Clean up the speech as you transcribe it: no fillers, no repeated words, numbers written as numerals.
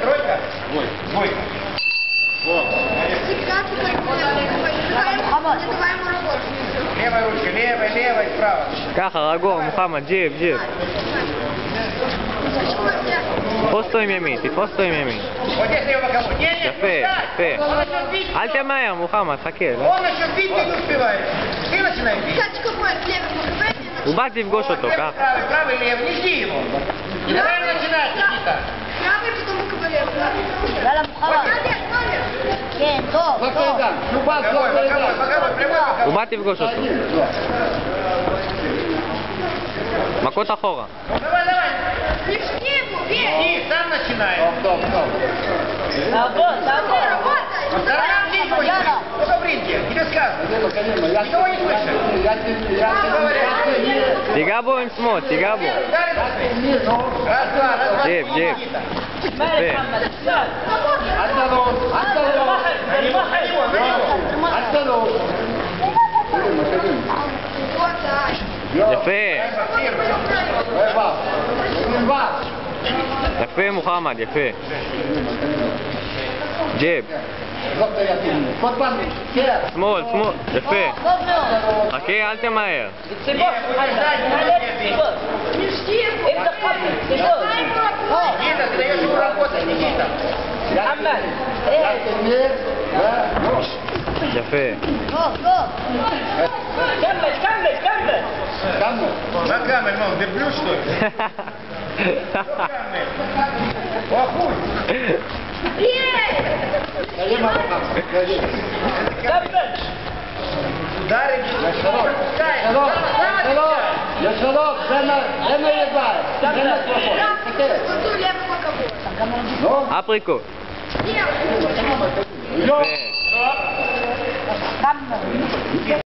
тройка? Двойка. Вот. Левая ручка, левая, справа. ככה, רגוע, מוחמד, ג'יב. תפוס אותו עם ימין, Вот здесь ее боковой. יפה. אל תמהר, מוחמד, חכה. Он еще бить не успевает. Ты начинай бить. הוא בא תפגוש אותו, ככה. Правый, левый, не жди его. И давай начинать, Никита. יאללה, מוחמד. כן, טוב. Боковой, прямой боковой. הוא בא תפגוש אותו. מכות אחורה. Давай. И сам начинай. Кто в ринге? Тебе сказано. Никого не слышит. תיגע בו עם שמאל, תיגע בו. Раз, два. ג'יב. יפה. יפה מוחמד, יפה. ג'יב. שמאל, יפה. חכה, אל תמהר. Никита, ты даешь ему работать, Никита. יפה. На камеру, мол, дерблю, что ли? Охуй! Ударить! לשלום, זה נהיגה, זה נצלחות. אפריקות. יפה.